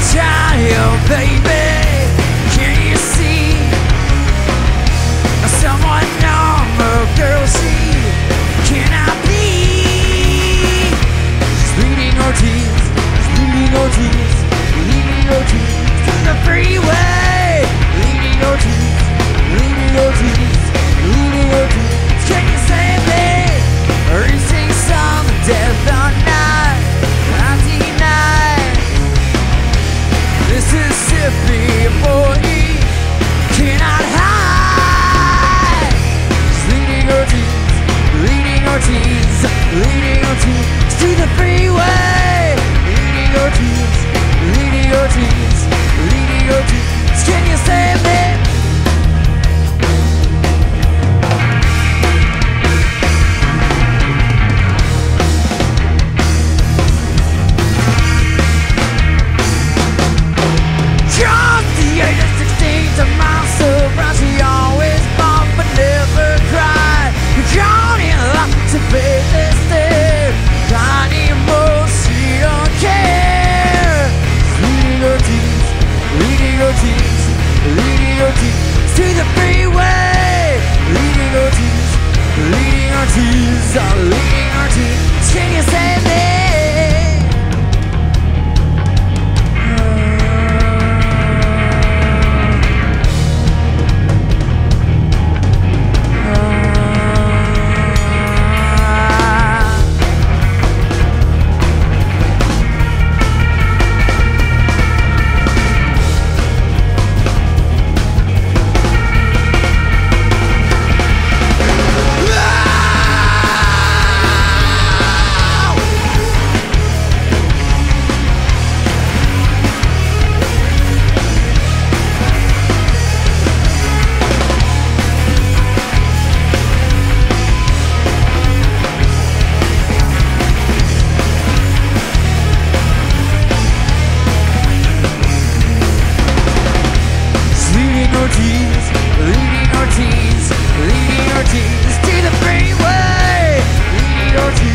child, baby. Can you see someone normal, girl? See, can I be? She's leading her teens, leading her teens, leading her teens to the freeway. Leading her teens, leading her teens, leading her teens. Can you save me? Or you sing some death on night, 99. Mississippi boy cannot hide. She's leading her teens, leading her teens, leading her teens to the freeway. Leading her teens, leading her teens, leading her teens. Can you save me? To my surprise, she always fought but never cried. Gone in lots of faithless stare. Tiny more, she don't care. Leading her teens, leading her teens, leading her teens to the freeway. Leading her teens, leading her teens, leading her teens. Can you save me? Leading our teens to the freeway. Leading our teens.